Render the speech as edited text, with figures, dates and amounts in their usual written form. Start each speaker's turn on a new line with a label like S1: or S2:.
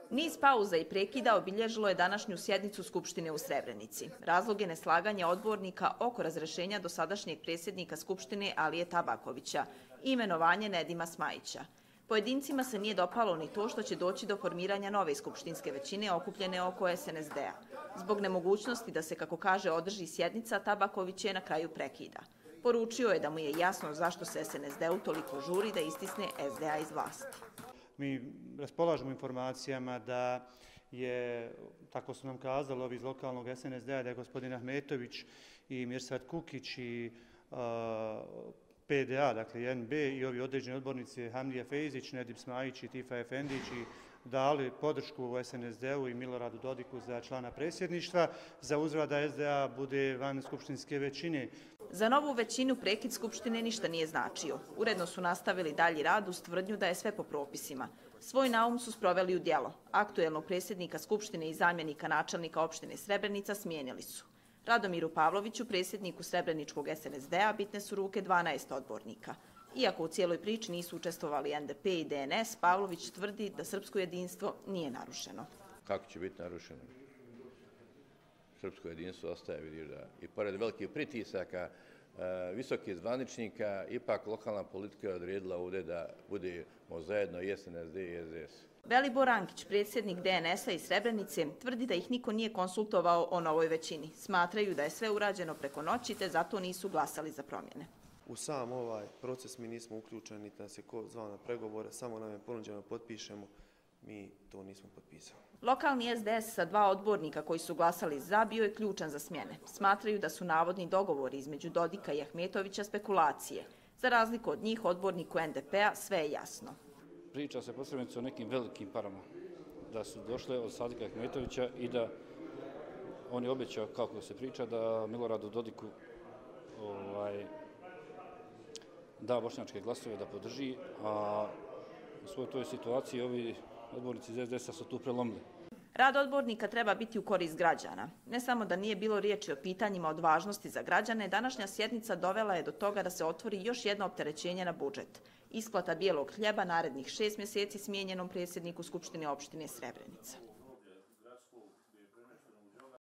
S1: Niz pauza i prekida obilježilo je današnju sjednicu Skupštine u Srebrenici. Razlog je neslaganja odbornika oko razrešenja dosadašnjeg predsjednika Skupštine Alije Tabakovića i imenovanje Nedima Smajića. Pojedincima se nije dopalo ni to što će doći do formiranja nove skupštinske većine okupljene oko SNSD-a. Zbog nemogućnosti da se, kako kaže, održi sjednica, Tabaković je na kraju prekida. Poručio je da mu je jasno zašto se SNSD-u toliko žuri da istisne SDA iz vlasti.
S2: Mi raspolažemo informacijama da je, tako su nam kazali ovi iz lokalnog SNSD-a, da je gospodin Ahmetović i Mirsad Kukić i PDA, dakle NB i ovi određeni odbornici Hamdija Fejzić, Nedim Smajić i Tifa Efendić dali podršku u SNSD-u i Miloradu Dodiku za člana predsjedništva, za uzvrat da SDA bude van skupštinske većine.
S1: Za novu većinu prekid Skupštine ništa nije značio. Uredno su nastavili dalji rad uz tvrdnju da je sve po propisima. Svoj naum su sproveli u djelo. Aktuelnog predsjednika Skupštine i zamjenika načelnika opštine Srebrenica smijenili su. Radomiru Pavloviću, predsjedniku Srebreničkog SNSD-a, bitne su ruke 12 odbornika. Iako u cijeloj priči nisu učestvovali NDP i DNS, Pavlović tvrdi da srpsko jedinstvo nije narušeno.
S3: Kako će biti narušeno? Srpsko jedinstvo ostaje, vidiš da i pored velikih pritisaka visokih zvaničnika, ipak lokalna politika je odredila ovdje da budemo zajedno i SNSD i SDS.
S1: Velibor Ankić, predsjednik DNS-a iz Srebrenice, tvrdi da ih niko nije konsultovao o novoj većini. Smatraju da je sve urađeno preko noći, te zato nisu glasali za promjene.
S4: U sam ovaj proces mi nismo uključeni, da se ko zvao na pregovore, samo nam je ponuđeno potpišemo, mi to nismo potpisali.
S1: Lokalni SDS sa 2 odbornika koji su glasali za bio je ključan za smjene. Smatraju da su navodni dogovori između Dodika i Ahmetovića spekulacije. Za razliku od njih, odborniku NDP-a sve je jasno.
S5: Priča se po Srebrenici o nekim velikim parama, da su došle od Sadika Ahmetovića i da on je obećao, kako se priča, da Miloradu Dodiku da bošnjačke glasove, da podrži, a u svojoj toj situaciji ovi odbornici iz SDS-a su tu prelomili.
S1: Rad odbornika treba biti u korist građana. Ne samo da nije bilo riječi o pitanjima od važnosti za građane, današnja sjednica dovela je do toga da se otvori još jedno opterećenje na budžet. Isplata bijelog hljeba narednih 6 mjeseci smijenjenom predsjedniku Skupštine opštine Srebrenica.